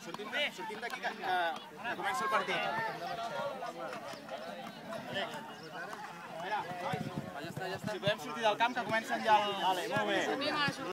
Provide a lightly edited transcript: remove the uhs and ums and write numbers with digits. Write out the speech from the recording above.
Sortim d'aquí que comença el partit. Si podem sortir del camp que comencen ja el... Vale, molt bé.